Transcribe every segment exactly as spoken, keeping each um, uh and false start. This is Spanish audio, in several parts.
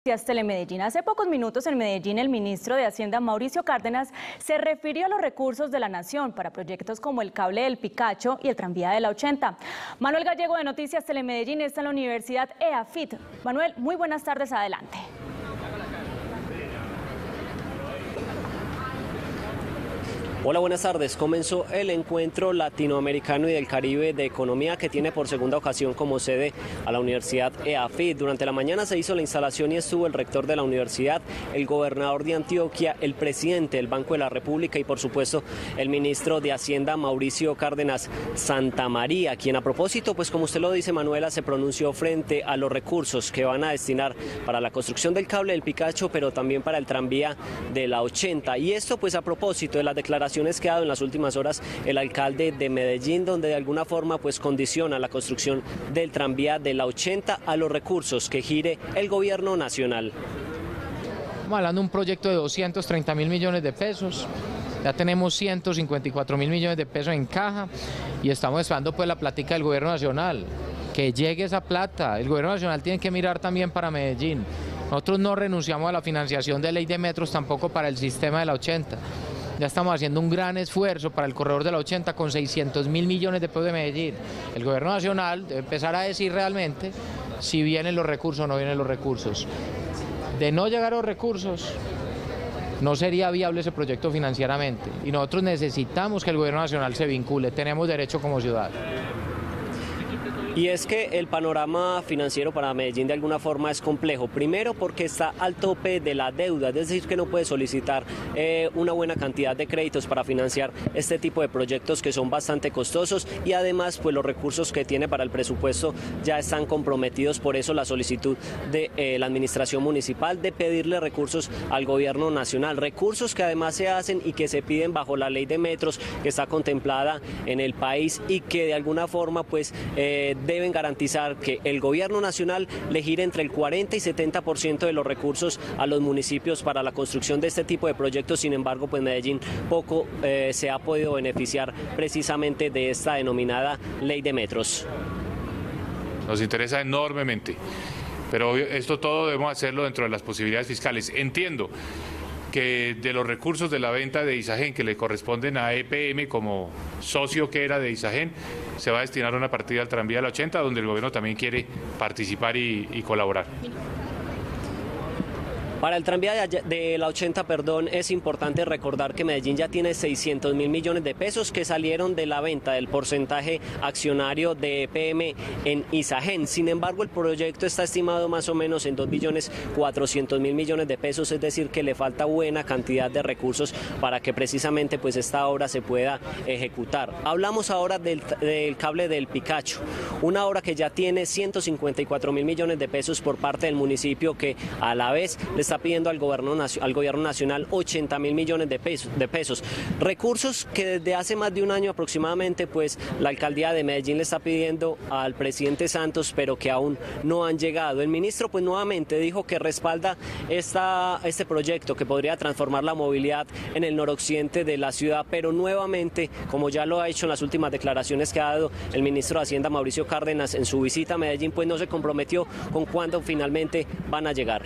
Telemedellín. Hace pocos minutos en Medellín, el ministro de Hacienda, Mauricio Cárdenas, se refirió a los recursos de la nación para proyectos como el cable del Picacho y el tranvía de la ochenta. Manuel Gallego, de Noticias Telemedellín, está en la Universidad E A F I T. Manuel, muy buenas tardes, adelante. Hola, buenas tardes. Comenzó el Encuentro Latinoamericano y del Caribe de Economía, que tiene por segunda ocasión como sede a la Universidad E A F I T. Durante la mañana se hizo la instalación y estuvo el rector de la universidad, el gobernador de Antioquia, el presidente del Banco de la República y por supuesto el ministro de Hacienda, Mauricio Cárdenas Santamaría, quien a propósito, pues como usted lo dice, Manuela, se pronunció frente a los recursos que van a destinar para la construcción del cable del Picacho, pero también para el tranvía de la ochenta. Y esto pues a propósito de las declaraciones que ha dado en las últimas horas el alcalde de Medellín, donde de alguna forma pues condiciona la construcción del tranvía de la ochenta a los recursos que gire el gobierno nacional. Estamos hablando de un proyecto de doscientos treinta mil millones de pesos. Ya tenemos ciento cincuenta y cuatro mil millones de pesos en caja y estamos esperando pues la plática del gobierno nacional, que llegue esa plata. El gobierno nacional tiene que mirar también para Medellín. Nosotros no renunciamos a la financiación de ley de metros, tampoco para el sistema de la ochenta. Ya estamos haciendo un gran esfuerzo para el corredor de la ochenta con seiscientos mil millones de pesos de Medellín. El gobierno nacional debe empezar a decir realmente si vienen los recursos o no vienen los recursos. De no llegar a los recursos, no sería viable ese proyecto financieramente. Y nosotros necesitamos que el gobierno nacional se vincule, tenemos derecho como ciudad. Y es que el panorama financiero para Medellín de alguna forma es complejo. Primero porque está al tope de la deuda, es decir, que no puede solicitar eh, una buena cantidad de créditos para financiar este tipo de proyectos que son bastante costosos y además pues los recursos que tiene para el presupuesto ya están comprometidos. Por eso la solicitud de eh, la administración municipal de pedirle recursos al gobierno nacional, recursos que además se hacen y que se piden bajo la ley de metros que está contemplada en el país y que de alguna forma pues eh, deben garantizar que el gobierno nacional le gire entre el cuarenta y setenta por ciento de los recursos a los municipios para la construcción de este tipo de proyectos. Sin embargo, pues Medellín poco eh, se ha podido beneficiar precisamente de esta denominada ley de metros. Nos interesa enormemente, pero esto todo debemos hacerlo dentro de las posibilidades fiscales. Entiendo que de los recursos de la venta de Isagen que le corresponden a E P M como socio que era de Isagen, se va a destinar una partida al tranvía de la ochenta, donde el gobierno también quiere participar y, y colaborar. Para el tranvía de, de la ochenta, perdón, es importante recordar que Medellín ya tiene seiscientos mil millones de pesos que salieron de la venta del porcentaje accionario de E P M en Isagen. Sin embargo, el proyecto está estimado más o menos en dos billones cuatrocientos mil millones de pesos, es decir, que le falta buena cantidad de recursos para que precisamente pues esta obra se pueda ejecutar. Hablamos ahora del, del cable del Picacho, una obra que ya tiene ciento cincuenta y cuatro mil millones de pesos por parte del municipio, que a la vez le está pidiendo al gobierno, al gobierno nacional ochenta mil millones de pesos, de pesos. Recursos que desde hace más de un año aproximadamente pues la alcaldía de Medellín le está pidiendo al presidente Santos, pero que aún no han llegado. El ministro pues nuevamente dijo que respalda esta, este proyecto que podría transformar la movilidad en el noroccidente de la ciudad, pero nuevamente, como ya lo ha hecho en las últimas declaraciones que ha dado el ministro de Hacienda, Mauricio Cárdenas, en su visita a Medellín, pues no se comprometió con cuándo finalmente van a llegar.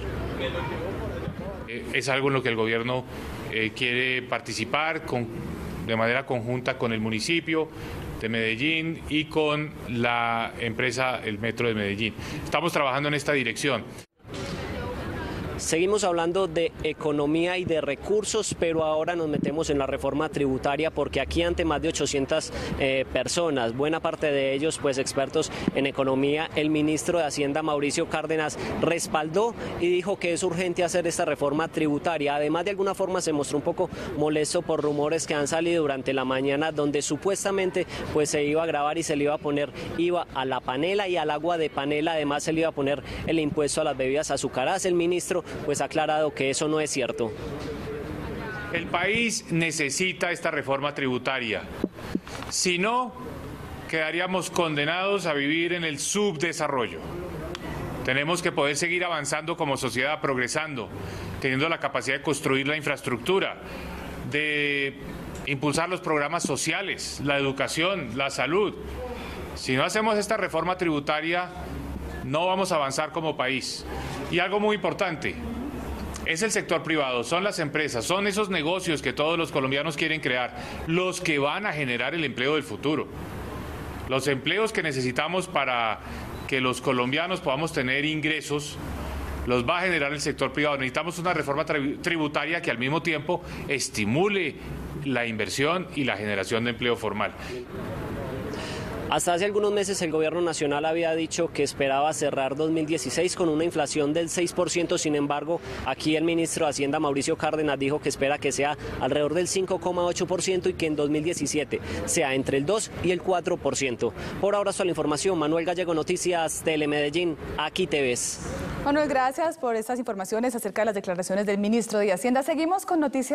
Es algo en lo que el gobierno eh, quiere participar con, de manera conjunta con el municipio de Medellín y con la empresa El Metro de Medellín. Estamos trabajando en esta dirección. Seguimos hablando de economía y de recursos, pero ahora nos metemos en la reforma tributaria, porque aquí ante más de ochocientas eh, personas, buena parte de ellos pues expertos en economía, el ministro de Hacienda, Mauricio Cárdenas, respaldó y dijo que es urgente hacer esta reforma tributaria. Además, de alguna forma se mostró un poco molesto por rumores que han salido durante la mañana, donde supuestamente pues se iba a grabar y se le iba a poner I V A a la panela y al agua de panela. Además se le iba a poner el impuesto a las bebidas azucaradas. El ministro pues ha aclarado que eso no es cierto. El país necesita esta reforma tributaria. Si no, quedaríamos condenados a vivir en el subdesarrollo. Tenemos que poder seguir avanzando como sociedad, progresando, teniendo la capacidad de construir la infraestructura, de impulsar los programas sociales, la educación, la salud. Si no hacemos esta reforma tributaria, no vamos a avanzar como país. Y algo muy importante, es el sector privado, son las empresas, son esos negocios que todos los colombianos quieren crear, los que van a generar el empleo del futuro. Los empleos que necesitamos para que los colombianos podamos tener ingresos, los va a generar el sector privado. Necesitamos una reforma tributaria que al mismo tiempo estimule la inversión y la generación de empleo formal. Hasta hace algunos meses el gobierno nacional había dicho que esperaba cerrar dos mil dieciséis con una inflación del seis por ciento, sin embargo, aquí el ministro de Hacienda, Mauricio Cárdenas, dijo que espera que sea alrededor del cinco coma ocho por ciento y que en dos mil diecisiete sea entre el dos y el cuatro por ciento. Por ahora, toda la información. Manuel Gallego, Noticias Telemedellín, aquí te ves. Manuel, gracias por estas informaciones acerca de las declaraciones del ministro de Hacienda. Seguimos con noticias.